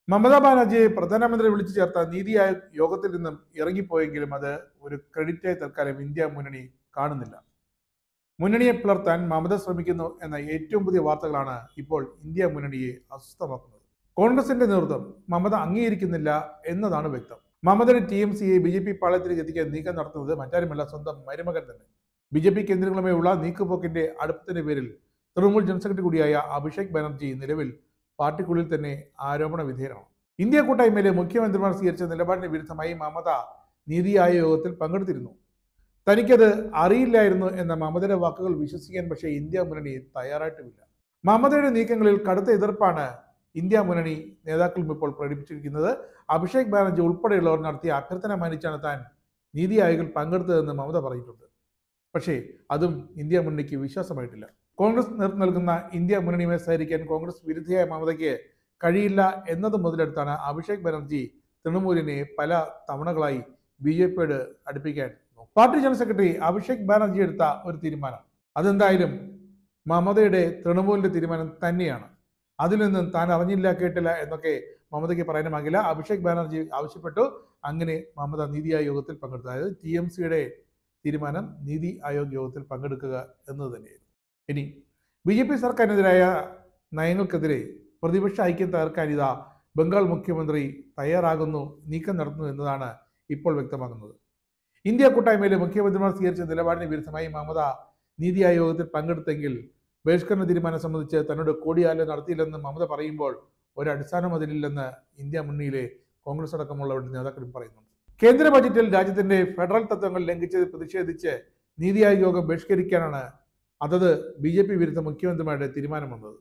മമതാ ബാനർജിയെ പ്രധാനമന്ത്രി വിളിച്ചു ചേർത്ത നീതി ആയോഗ് യോഗത്തിൽ നിന്നും ഇറങ്ങിപ്പോയെങ്കിലും അത് ഒരു ക്രെഡിറ്റായി തൽക്കാലം ഇന്ത്യ മുന്നണി കാണുന്നില്ല. മുന്നണിയെ പിളർത്താൻ മമത ശ്രമിക്കുന്നു എന്ന ഏറ്റവും പുതിയ വാർത്തകളാണ് ഇപ്പോൾ ഇന്ത്യ മുന്നണിയെ അസ്വസ്ഥമാക്കുന്നത്. കോൺഗ്രസിന്റെ നേതൃത്വം മമത അംഗീകരിക്കുന്നില്ല എന്നതാണ് വ്യക്തം. മമതയുടെ TMCയെ BJP പാളയത്തിലേക്ക് എത്തിക്കാൻ നീക്കം നടത്തുന്നത് മറ്റാരുമല്ല, സ്വന്തം മരുമകൻ തന്നെ. BJP കേന്ദ്രങ്ങളുമായുള്ള നീക്കുപോക്കിന്റെ അടുപ്പത്തിന്റെ പേരിൽ തൃണമൂൽ ജനറൽ സെക്രട്ടറി കൂടിയായ അഭിഷേക് ബാനർജി നിലവിൽ പാർട്ടിക്കുള്ളിൽ തന്നെ ആരോപണ വിധേയനാണ്. ഇന്ത്യ കൂട്ടായ്മയിലെ മുഖ്യമന്ത്രിമാർ സ്വീകരിച്ച നിലപാടിന് വിരുദ്ധമായി മമത നീതി ആയോഗ് യോഗത്തിൽ പങ്കെടുത്തിരുന്നു. തനിക്കത് അറിയില്ലായിരുന്നു എന്ന മമതയുടെ വാക്കുകൾ വിശ്വസിക്കാൻ പക്ഷേ ഇന്ത്യ മുന്നണി തയ്യാറായിട്ടുമില്ല. മമതയുടെ നീക്കങ്ങളിൽ കടുത്ത എതിർപ്പാണ് ഇന്ത്യ മുന്നണി നേതാക്കളും ഇപ്പോൾ പ്രകടിപ്പിച്ചിരിക്കുന്നത്. അഭിഷേക് ബാനർജി ഉൾപ്പെടെയുള്ളവർ നടത്തിയ അഭ്യർത്ഥന മാനിച്ചാണ് താൻ നീതി ആയോഗിൽ പങ്കെടുത്തതെന്ന് മമത പറഞ്ഞിട്ടുണ്ട്. പക്ഷേ അതും ഇന്ത്യ മുന്നണിക്ക് വിശ്വാസമായിട്ടില്ല. കോൺഗ്രസ് നേതൃത്വം നൽകുന്ന ഇന്ത്യ മുന്നണിയുമായി സഹകരിക്കാൻ കോൺഗ്രസ് വിരുദ്ധയായ മമതയ്ക്ക് കഴിയില്ല എന്നത് മുതലെടുത്താണ് അഭിഷേക് ബാനർജി തൃണമൂലിനെ പല തവണകളായി BJPയോട് അടുപ്പിക്കാൻ. Party general secretary Abhishek Banerjee എടുത്ത ഒരു തീരുമാനം അതെന്തായാലും മമതയുടെ തൃണമൂലിന്റെ തീരുമാനം തന്നെയാണ്. അതിൽ നിന്നും താൻ അറിഞ്ഞില്ല കേട്ടില്ല എന്നൊക്കെ മമതയ്ക്ക് പറയാനുമാകില്ല. അഭിഷേക് ബാനർജി ആവശ്യപ്പെട്ടു, അങ്ങനെ മമത നീതി ആയോഗ് യോഗത്തിൽ പങ്കെടുത്തു. അതായത് TMCയുടെ തീരുമാനം നീതി ആയോഗ് യോഗത്തിൽ പങ്കെടുക്കുക എന്നത് തന്നെയായിരുന്നു. ഇനി BJP സർക്കാരിനെതിരായ നയങ്ങൾക്കെതിരെ പ്രതിപക്ഷ ഐക്യം തകർക്കാൻ ഇതാ ബംഗാൾ മുഖ്യമന്ത്രി തയ്യാറാകുന്നു, നീക്കം നടത്തുന്നു എന്നതാണ് ഇപ്പോൾ വ്യക്തമാകുന്നത്. ഇന്ത്യ കൂട്ടായ്മയിലെ മുഖ്യമന്ത്രിമാർ സ്വീകരിച്ച നിലപാടിന് വിരുദ്ധമായി മമത നീതി ആയോഗത്തിൽ പങ്കെടുത്തെങ്കിൽ ബഹിഷ്കരണ തീരുമാനം സംബന്ധിച്ച് തന്നോട് കൂടിയാലോചന നടത്തിയില്ലെന്ന് മമത പറയുമ്പോൾ ഒരടിസ്ഥാനം അതിലില്ലെന്ന് ഇന്ത്യ മുന്നണിയിലെ കോൺഗ്രസ് അടക്കമുള്ളവരുടെ നേതാക്കളും പറയുന്നുണ്ട്. കേന്ദ്ര ബജറ്റിൽ രാജ്യത്തിന്റെ ഫെഡറൽ തത്വങ്ങൾ ലംഘിച്ചത് പ്രതിഷേധിച്ച് നീതി ആയോഗ് യോഗം ബഹിഷ്കരിക്കാനാണ് അതത് BJP വിരുദ്ധ മുഖ്യമന്ത്രിമാരുടെ തീരുമാനം വന്നത്.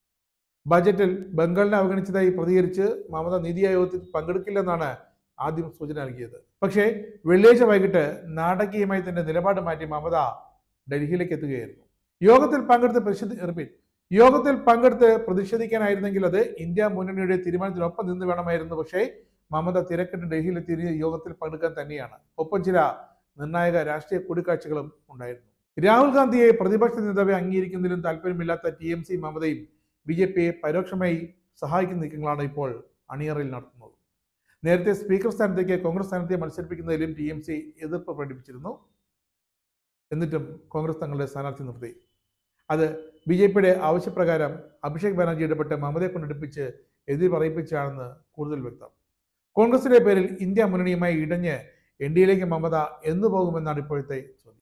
ബജറ്റിൽ ബംഗാളിനെ അവഗണിച്ചതായി പ്രതികരിച്ച് മമത നീതി ആയോഗത്തിൽ പങ്കെടുക്കില്ലെന്നാണ് ആദ്യം സൂചന നൽകിയത്. പക്ഷേ വെള്ളിയാഴ്ച വൈകിട്ട് നാടകീയമായി തന്റെ നിലപാട് മാറ്റി മമത ഡൽഹിയിലേക്ക് എത്തുകയായിരുന്നു. യോഗത്തിൽ പങ്കെടുത്ത് പ്രതിഷേധിക്കാനായിരുന്നെങ്കിൽ അത് ഇന്ത്യ മുന്നണിയുടെ തീരുമാനത്തിനൊപ്പം നിന്ന് വേണമായിരുന്നു. പക്ഷേ മമത തിരക്കിട്ട് ഡൽഹിയിലെത്തിയ യോഗത്തിൽ പങ്കെടുക്കാൻ തന്നെയാണ്. ഒപ്പം ചില നിർണായക രാഷ്ട്രീയ കൂടിക്കാഴ്ചകളും ഉണ്ടായിരുന്നു. രാഹുൽ ഗാന്ധിയെ പ്രതിപക്ഷ നേതാവെ അംഗീകരിക്കുന്നതിലും താല്പര്യമില്ലാത്ത TMC മമതയും BJPയെ പരോക്ഷമായി സഹായിക്കുന്ന നീക്കങ്ങളാണ് ഇപ്പോൾ അണിയറയിൽ നടത്തുന്നത്. നേരത്തെ സ്പീക്കർ സ്ഥാനത്തേക്ക് കോൺഗ്രസ് സ്ഥാനത്തെ മത്സരിപ്പിക്കുന്നതിലും TMC എതിർപ്പ് പ്രകടിപ്പിച്ചിരുന്നു. എന്നിട്ടും കോൺഗ്രസ് തങ്ങളുടെ സ്ഥാനാർത്ഥി നിർത്തി. അത് BJPയുടെ ആവശ്യപ്രകാരം അഭിഷേക് ബാനർജി ഇടപെട്ട് മമതയെ കൊണ്ടെടുപ്പിച്ച് എതിർ പറയിപ്പിച്ചാണെന്ന് കൂടുതൽ വ്യക്തം. കോൺഗ്രസിന്റെ പേരിൽ ഇന്ത്യ മുന്നണിയുമായി ഇടഞ്ഞ് NDAയിലേക്ക് മമത എന്നു പോകുമെന്നാണ് ഇപ്പോഴത്തെ ചോദ്യം.